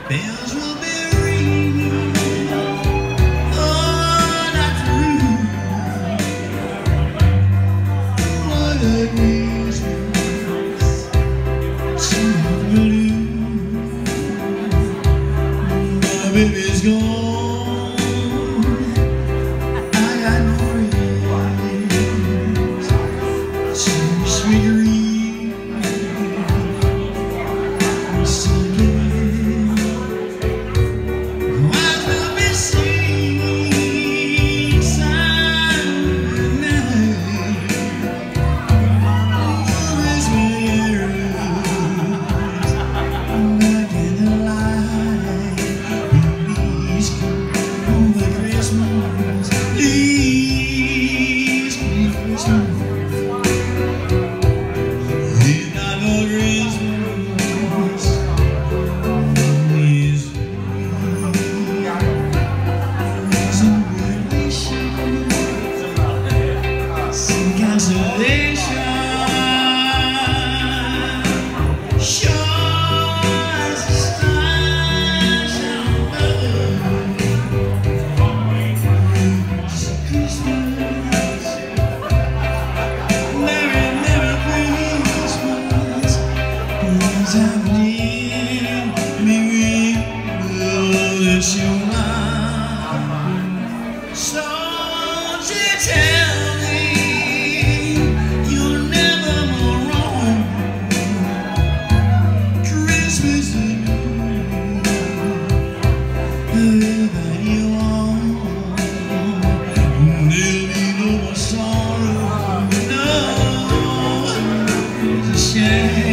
Bells will be ringing all night through. What a Christmas to blue. My baby's gone, I got no friends. Too sweet dreams, so I will be singing silent night. Always mirrors back in the light. Please come over Christmas. Please come Christmas. It's not no Christmas. It's some consolation. Sure as the stars shine above. It's Christmas. Merry, Merry Christmas. What's happening? Merry, bless your life. So won't you tell me you'll never go wrong? Christmas is wherever you are. There'll be no more sorrow, no shame.